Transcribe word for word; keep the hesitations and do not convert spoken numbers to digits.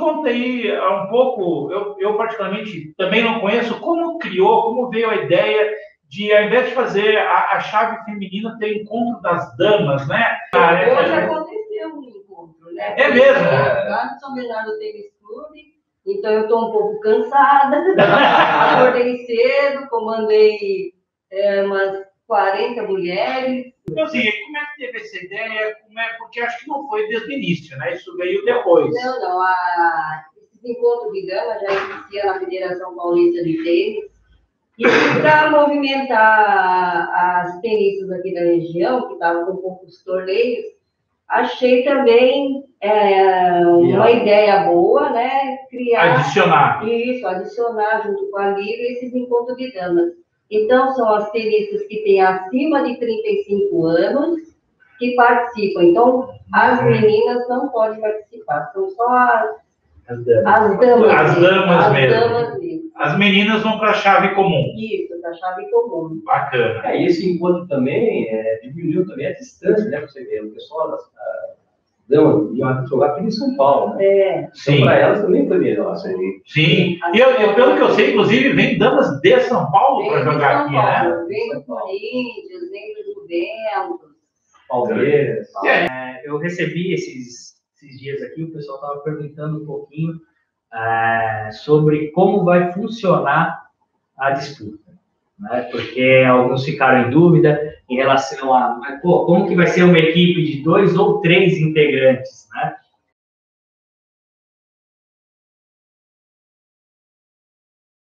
conta aí um pouco, eu, eu particularmente também não conheço, como criou, como veio a ideia de, ao invés de fazer a, a chave feminina, ter encontro das damas, né? Ah, é, Hoje é, aconteceu um encontro, né? É mesmo? Lá no São Bernardo Tênis Clube, então eu estou um pouco cansada, acordei cedo, comandei é, umas quarenta mulheres. Então, assim, como é que teve essa ideia? Como é, porque acho que não foi desde o início, né? Isso veio depois. Não, não. A, esse encontro de dama já existia na Federação Paulista de Tênis. E para movimentar as tenistas aqui da região, que estavam com poucos torneios, achei também é, uma ideia boa, né? Criar. Adicionar. Isso, adicionar junto com a Liga esses encontros de damas. Então, são as tenistas que têm acima de trinta e cinco anos que participam. Então, as meninas não podem participar, são só as, as damas. As damas, as damas as mesmo. Damas mesmo. As meninas vão para a chave comum. Isso, para a chave comum. Bacana. É, e esse encontro também é, diminuiu também a distância, né? Você vê, o pessoal das damas iam jogar aqui em São Paulo, né? É. Então, para elas também foi melhor. Assim. Sim. E eu, eu, pelo que eu sei, inclusive, vem damas de São Paulo para jogar aqui, Paulo, né? Vem do Corinthians, vem do Bento. Palmeiras. É, eu recebi esses, esses dias aqui, o pessoal estava perguntando um pouquinho é, sobre como vai funcionar a disputa, né? Porque alguns ficaram em dúvida em relação a, mas, pô, como que vai ser uma equipe de dois ou três integrantes, né?